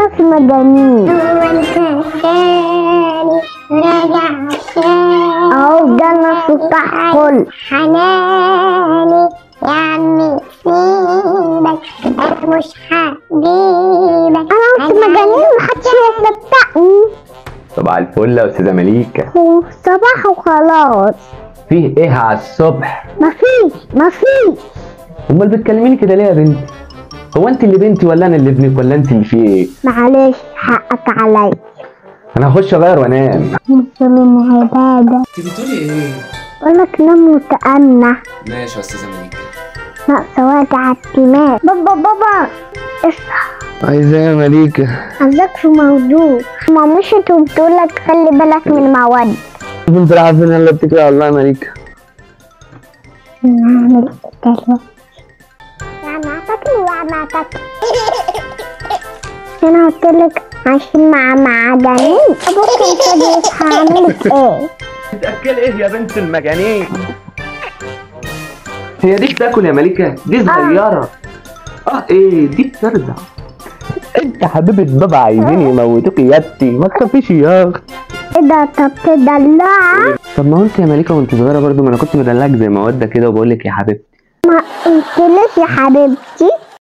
ناس مجانين. راجع اهو جالنا صباح كل حناني يا عمي سيبك انا مش حبيبك. انا ناس مجانين محدش يصدقني. صباح الفل يا استاذه مليكه. صباح وخلاص. فيه ايه على الصبح؟ مفيش. امال بتكلميني كده ليه يا بنتي؟ هو انت اللي بنتي ولا انا اللي ابنك ولا انت اللي فيه ايه؟ معلش حقك عليا. انا هخش اغير وانام. مش من عباده. انت بتقولي ايه؟ بقولك نام وتأنى. ماشي يا استاذه مليكه. ناقصه وجع الدماغ. بابا اصحى. عايزة ايه يا مليكه؟ عايزاك في موضوع. ماما مشيت وبتقولك خلي بالك من المواد. انت عارفين يلا اتكلي على الله يا مليكه. نعمل دلوقتي. وما تاكل. انا قلتلك عايشين مع معدنين. ابوك كان يصحى هعمل ايه؟ بتاكل ايه يا بنت المجانين؟ هي دي بتاكل يا مليكه؟ دي صغيره. ايه دي بترضع. انت حبيبه بابا عايزين يموتوك ياتي، ما تخافيش يا اخت. ايه ده؟ طب تدلعك؟ طب ما هو انت يا مليكه وانت صغيره برضو ما انا كنت مدلعك زي موده كده وبقول لك يا حبيبتي. ما قلتلك يا حبيبتي.